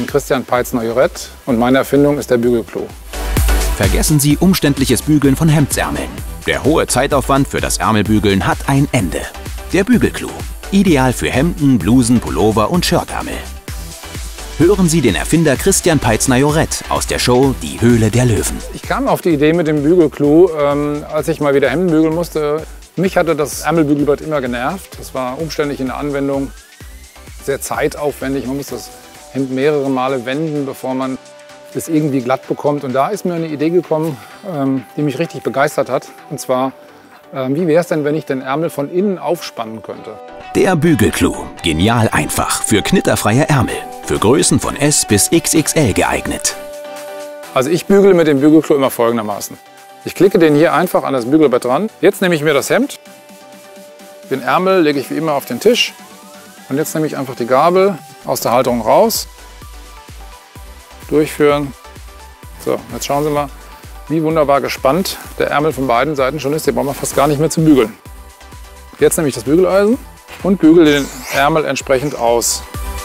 Christian Peitz-Neureth und meine Erfindung ist der Bügelclou. Vergessen Sie umständliches Bügeln von Hemdsärmeln. Der hohe Zeitaufwand für das Ärmelbügeln hat ein Ende. Der Bügelclou. Ideal für Hemden, Blusen, Pullover und Shirtärmel. Hören Sie den Erfinder Christian Peitz-Neureth aus der Show Die Höhle der Löwen. Ich kam auf die Idee mit dem Bügelclou, als ich mal wieder Hemden bügeln musste. Mich hatte das Ärmelbügelbrett immer genervt. Das war umständlich in der Anwendung, sehr zeitaufwendig. Man muss das Hemd mehrere Male wenden, bevor man es irgendwie glatt bekommt. Und da ist mir eine Idee gekommen, die mich richtig begeistert hat. Und zwar, wie wäre es denn, wenn ich den Ärmel von innen aufspannen könnte? Der Bügelclou. Genial einfach für knitterfreie Ärmel. Für Größen von S bis XXL geeignet. Also ich bügele mit dem Bügelclou immer folgendermaßen. Ich klicke den hier einfach an das Bügelbrett dran. Jetzt nehme ich mir das Hemd. Den Ärmel lege ich wie immer auf den Tisch. Und jetzt nehme ich einfach die Gabel aus der Halterung raus. Durchführen. So, jetzt schauen Sie mal, wie wunderbar gespannt der Ärmel von beiden Seiten schon ist. Den brauchen wir fast gar nicht mehr zu bügeln. Jetzt nehme ich das Bügeleisen und bügele den Ärmel entsprechend aus.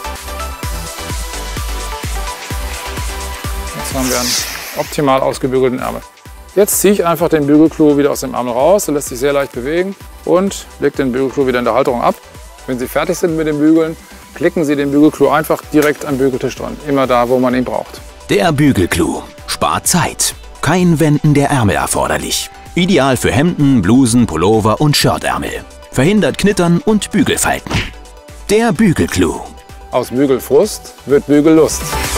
Jetzt haben wir einen optimal ausgebügelten Ärmel. Jetzt ziehe ich einfach den Bügelclou wieder aus dem Ärmel raus. Der lässt sich sehr leicht bewegen und lege den Bügelclou wieder in der Halterung ab. Wenn Sie fertig sind mit dem Bügeln, klicken Sie den Bügelclou einfach direkt am Bügeltisch dran. Immer da, wo man ihn braucht. Der Bügelclou. Spart Zeit. Kein Wenden der Ärmel erforderlich. Ideal für Hemden, Blusen, Pullover und Shirtärmel. Verhindert Knittern und Bügelfalten. Der Bügelclou. Aus Bügelfrust wird Bügellust.